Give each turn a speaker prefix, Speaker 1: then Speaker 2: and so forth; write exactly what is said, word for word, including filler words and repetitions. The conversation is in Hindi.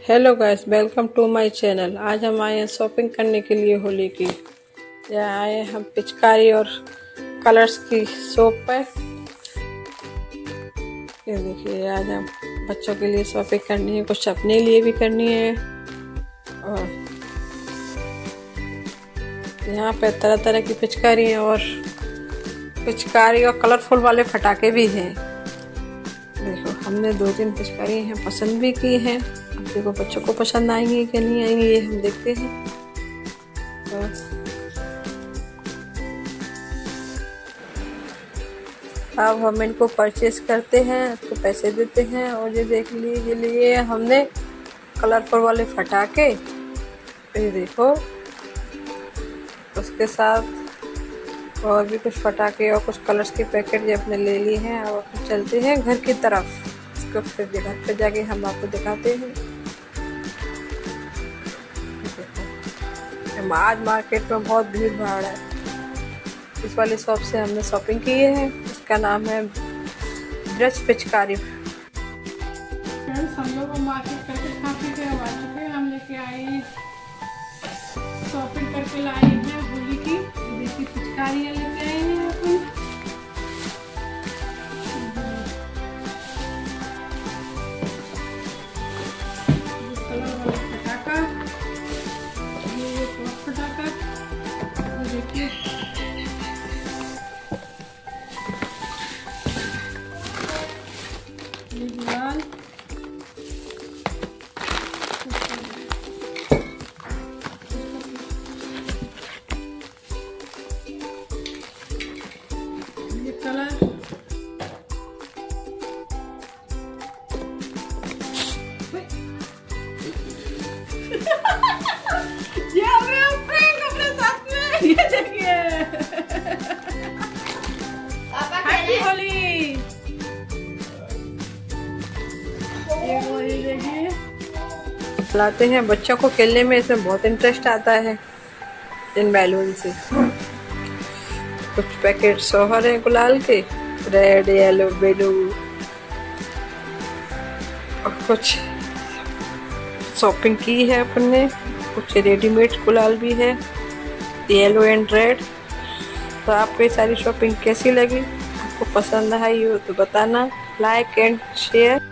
Speaker 1: Hello guys, welcome to my channel. आज हम आए हैं शॉपिंग करने के लिए होली की। यहाँ आए हैं हम पिचकारी और कलर्स की शॉप पर। ये देखिए, आज हम बच्चों के लिए शॉपिंग करनी है, कुछ अपने लिए भी करनी है। और यहाँ पे तरह तरह की पिचकारी है और पिचकारी और कलरफुल वाले फटाके भी हैं। देखो, हमने दो तीन पिचकारी हैं पसंद भी की हैं। अब देखो बच्चों को पसंद आएंगी कि नहीं आएंगी, ये हम देखते हैं। तो अब हम इनको परचेज करते हैं, तो पैसे देते हैं। और ये देख लीजिए, लिए हमने कलरफुल वाले फटाके। ये देखो, उसके साथ और भी कुछ फटाके और कुछ कलर्स के पैकेट ये अपने ले लिए हैं। और चलते हैं घर की तरफ। इसको फिर घर पे जाके हम आपको दिखाते हैं। आज मार्केट में बहुत भीड़ भाड़ है। इस वाली शॉप से हमने शॉपिंग की है। इसका नाम है ब्रज पिचकारी।
Speaker 2: हम लोग मार्केट करके खा पी के आ चुके हैं। हम लेके आए शॉपिंग करके लाए हैं होली की। देखिए, पिचकारियाँ लेके आए हैं अपन। कलर वाला फटाका, ये एक फटाका, और देखिए ये गुलाल, ये कलर, ये हमें फ्रेंड अपने साथ में। ये देखिए, हैप्पी होली। ये होली देखिए,
Speaker 1: लाते हैं। बच्चों को खेलने में इसमें बहुत इंटरेस्ट आता है इन बैलून से। कुछ पैकेट सोहर है गुलाल के, रेड येलो ब्लू, और कुछ शॉपिंग की है अपन ने। कुछ रेडीमेड गुलाल भी है, येलो एंड रेड। तो आपको ये सारी शॉपिंग कैसी लगी? आपको पसंद आई हो तो बताना। Like and share.